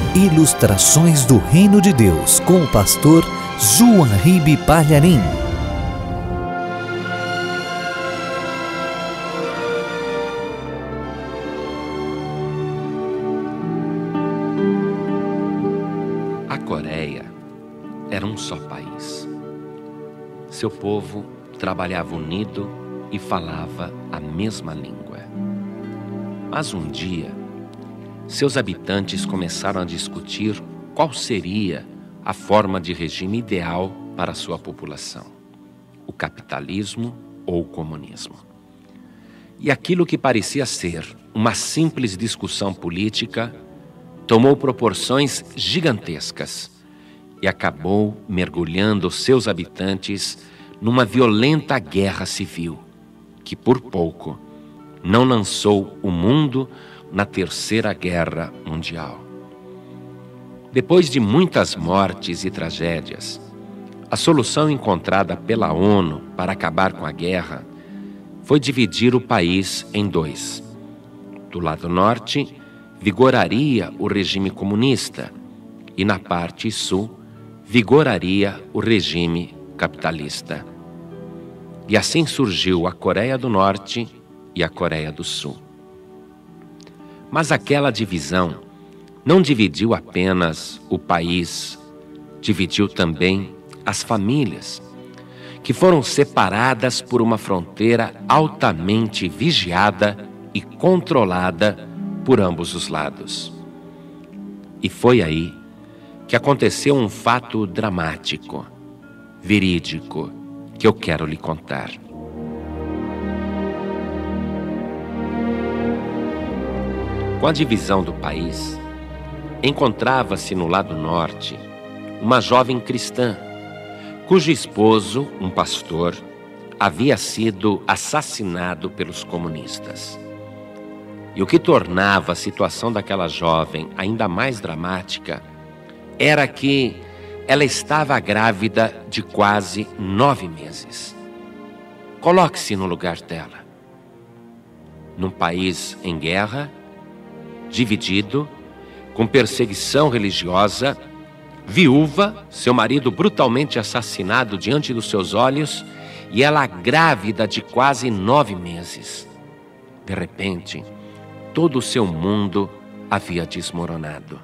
Ilustrações do Reino de Deus com o pastor Juanribe Palharim. A Coreia era um só país. Seu povo trabalhava unido e falava a mesma língua. Mas um dia, seus habitantes começaram a discutir qual seria a forma de regime ideal para sua população: o capitalismo ou o comunismo. E aquilo que parecia ser uma simples discussão política tomou proporções gigantescas e acabou mergulhando seus habitantes numa violenta guerra civil, que por pouco não lançou o mundo na Terceira Guerra Mundial. Depois de muitas mortes e tragédias, a solução encontrada pela ONU para acabar com a guerra foi dividir o país em dois. Do lado norte, vigoraria o regime comunista e na parte sul, vigoraria o regime capitalista. E assim surgiu a Coreia do Norte e a Coreia do Sul. Mas aquela divisão não dividiu apenas o país, dividiu também as famílias, que foram separadas por uma fronteira altamente vigiada e controlada por ambos os lados. E foi aí que aconteceu um fato dramático, verídico, que eu quero lhe contar. Com a divisão do país, encontrava-se no lado norte uma jovem cristã, cujo esposo, um pastor, havia sido assassinado pelos comunistas. E o que tornava a situação daquela jovem ainda mais dramática era que ela estava grávida de quase 9 meses. Coloque-se no lugar dela. Num país em guerra, dividido, com perseguição religiosa, viúva, seu marido brutalmente assassinado diante dos seus olhos e ela grávida de quase 9 meses. De repente, todo o seu mundo havia desmoronado.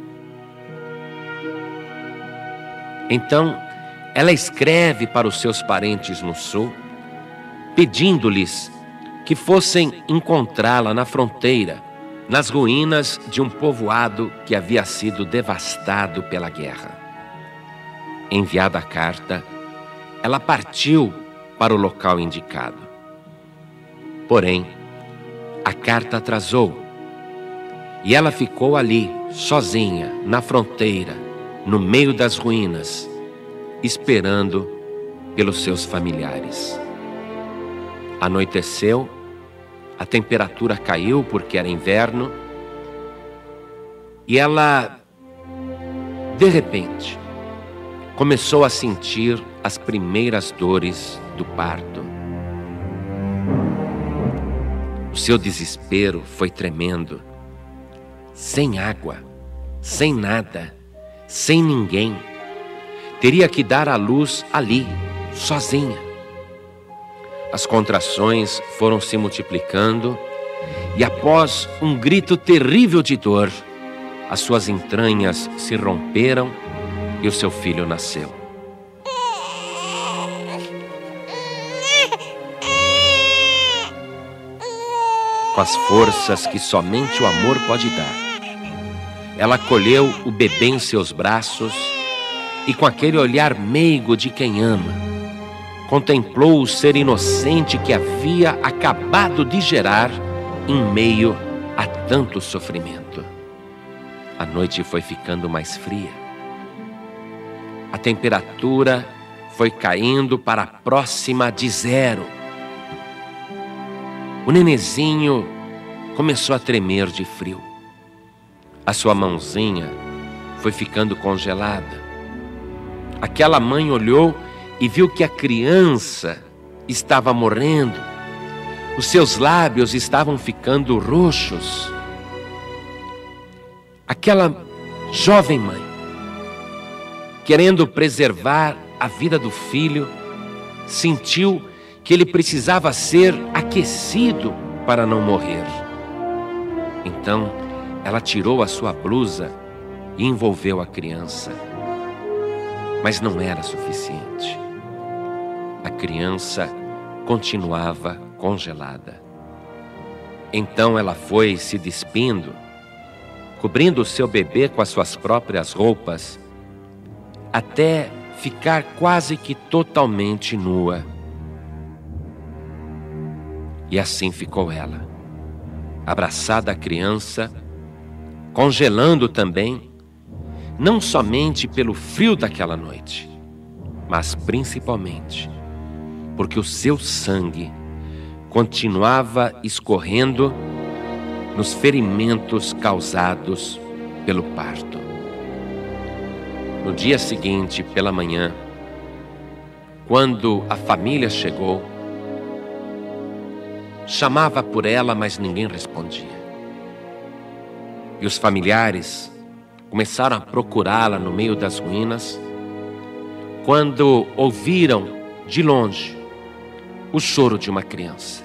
Então, ela escreve para os seus parentes no sul, pedindo-lhes que fossem encontrá-la na fronteira, nas ruínas de um povoado que havia sido devastado pela guerra. Enviada a carta, ela partiu para o local indicado. Porém, a carta atrasou e ela ficou ali, sozinha, na fronteira, no meio das ruínas, esperando pelos seus familiares. Anoiteceu, a temperatura caiu porque era inverno e ela, de repente, começou a sentir as primeiras dores do parto. O seu desespero foi tremendo. Sem água, sem nada, sem ninguém. Teria que dar à luz ali, sozinha. As contrações foram se multiplicando e após um grito terrível de dor, as suas entranhas se romperam e o seu filho nasceu. Com as forças que somente o amor pode dar, ela acolheu o bebê em seus braços e com aquele olhar meigo de quem ama, contemplou o ser inocente que havia acabado de gerar em meio a tanto sofrimento. A noite foi ficando mais fria. A temperatura foi caindo para próxima de 0. O nenezinho começou a tremer de frio. A sua mãozinha foi ficando congelada. Aquela mãe olhou e viu que a criança estava morrendo. Os seus lábios estavam ficando roxos. Aquela jovem mãe, querendo preservar a vida do filho, sentiu que ele precisava ser aquecido para não morrer. Então, ela tirou a sua blusa e envolveu a criança. Mas não era suficiente. A criança continuava congelada. Então ela foi se despindo, cobrindo o seu bebê com as suas próprias roupas, até ficar quase que totalmente nua. E assim ficou ela, abraçada à criança, congelando também, não somente pelo frio daquela noite, mas principalmente porque o seu sangue continuava escorrendo nos ferimentos causados pelo parto. No dia seguinte, pela manhã, quando a família chegou, chamava por ela, mas ninguém respondia. E os familiares começaram a procurá-la no meio das ruínas, quando ouviram de longe o choro de uma criança.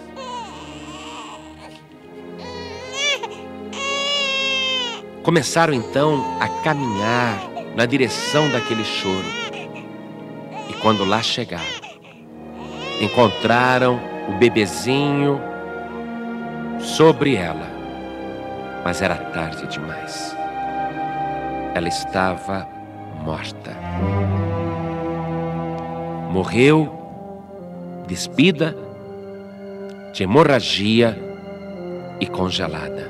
Começaram então a caminhar na direção daquele choro. E quando lá chegaram, encontraram o bebezinho sobre ela. Mas era tarde demais. Ela estava morta. Morreu, despida de hemorragia e congelada.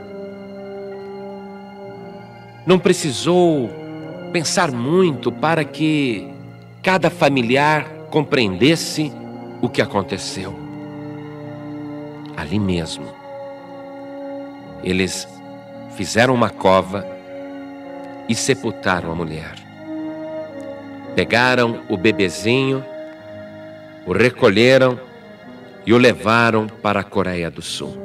Não precisou pensar muito para que cada familiar compreendesse o que aconteceu. Ali mesmo, eles fizeram uma cova e sepultaram a mulher. Pegaram o bebezinho, o recolheram e o levaram para a Coreia do Sul.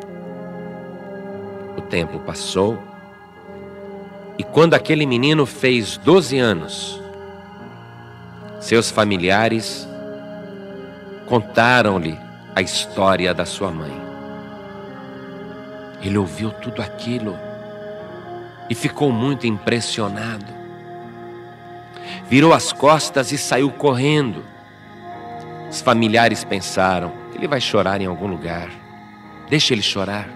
O tempo passou e quando aquele menino fez 12 anos, seus familiares contaram-lhe a história da sua mãe. Ele ouviu tudo aquilo e ficou muito impressionado. Virou as costas e saiu correndo. Os familiares pensaram: ele vai chorar em algum lugar, deixa ele chorar.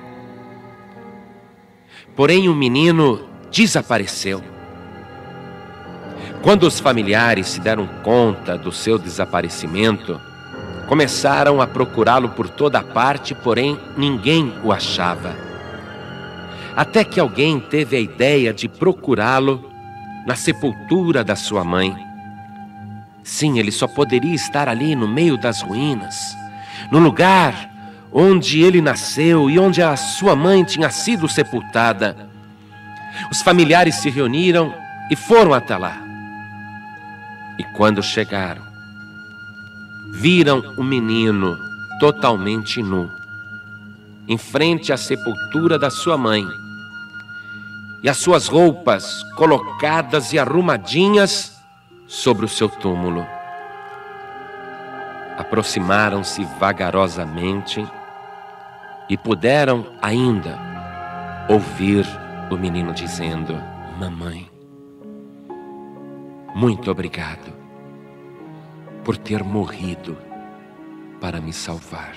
Porém, o menino desapareceu. Quando os familiares se deram conta do seu desaparecimento, começaram a procurá-lo por toda parte, porém ninguém o achava. Até que alguém teve a ideia de procurá-lo na sepultura da sua mãe. Sim, ele só poderia estar ali no meio das ruínas, no lugar onde ele nasceu e onde a sua mãe tinha sido sepultada. Os familiares se reuniram e foram até lá. E quando chegaram, viram o menino totalmente nu, em frente à sepultura da sua mãe, e as suas roupas colocadas e arrumadinhas sobre o seu túmulo. Aproximaram-se vagarosamente e puderam ainda ouvir o menino dizendo: mamãe, muito obrigado por ter morrido para me salvar.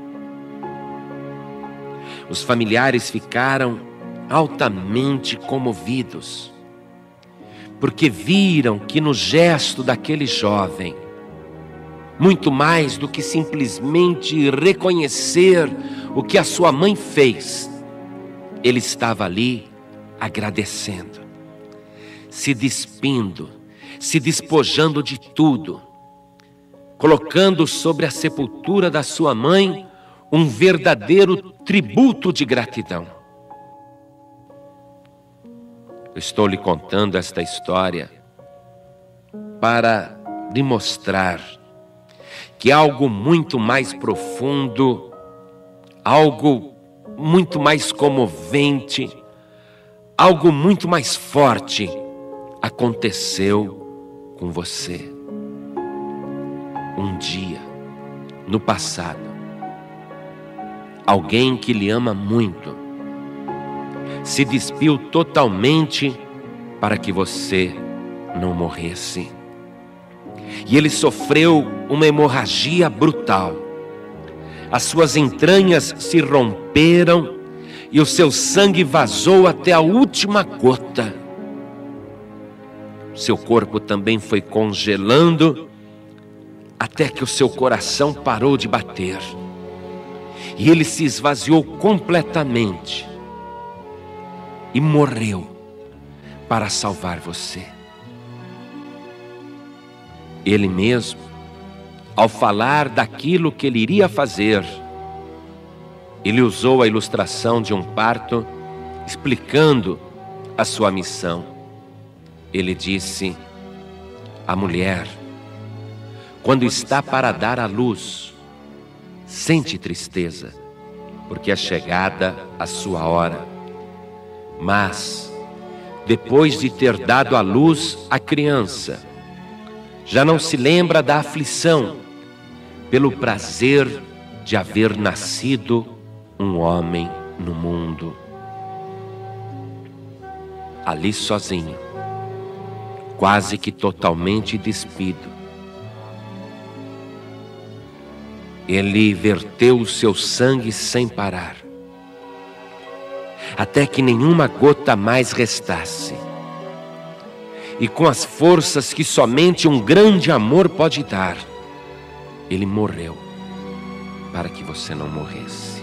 Os familiares ficaram altamente comovidos, porque viram que no gesto daquele jovem, muito mais do que simplesmente reconhecer o que a sua mãe fez, ele estava ali agradecendo, se despindo, se despojando de tudo, colocando sobre a sepultura da sua mãe um verdadeiro tributo de gratidão. Eu estou lhe contando esta história para lhe mostrar que algo muito mais profundo, algo muito mais comovente, algo muito mais forte aconteceu com você. Um dia, no passado, alguém que lhe ama muito se despiu totalmente para que você não morresse. E ele sofreu uma hemorragia brutal. As suas entranhas se romperam e o seu sangue vazou até a última gota. Seu corpo também foi congelando até que o seu coração parou de bater. E ele se esvaziou completamente e morreu para salvar você. Ele mesmo, ao falar daquilo que ele iria fazer, ele usou a ilustração de um parto, explicando a sua missão. Ele disse: a mulher, quando está para dar à luz, sente tristeza, porque é chegada a sua hora. Mas, depois de ter dado à luz a criança, já não se lembra da aflição, pelo prazer de haver nascido um homem no mundo. Ali sozinho, quase que totalmente despido, ele verteu o seu sangue sem parar, até que nenhuma gota mais restasse. E com as forças que somente um grande amor pode dar, ele morreu para que você não morresse.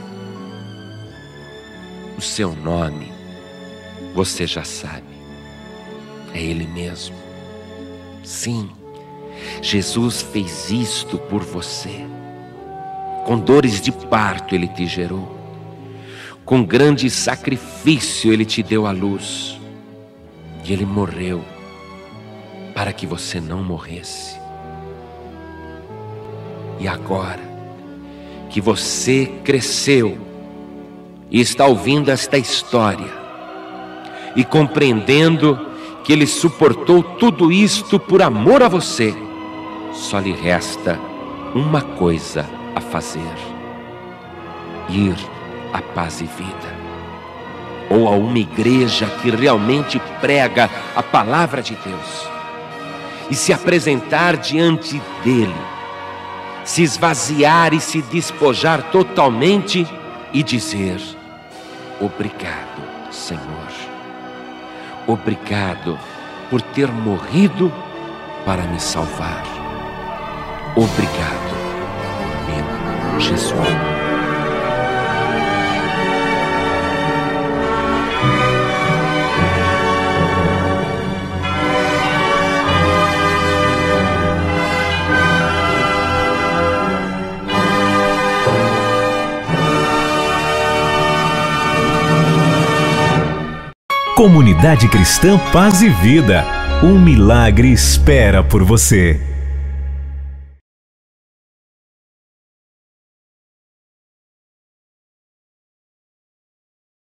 O seu nome você já sabe, é Ele mesmo. Sim, Jesus fez isto por você. Com dores de parto Ele te gerou, com grande sacrifício Ele te deu à luz, e Ele morreu para que você não morresse. E agora que você cresceu e está ouvindo esta história e compreendendo que Ele suportou tudo isto por amor a você, só lhe resta uma coisa a fazer: ir à Paz e Vida, ou a uma igreja que realmente prega a palavra de Deus, e se apresentar diante dele, se esvaziar e se despojar totalmente e dizer: obrigado, Senhor, obrigado por ter morrido para me salvar. Obrigado, meu Jesus. Comunidade Cristã Paz e Vida. Um milagre espera por você.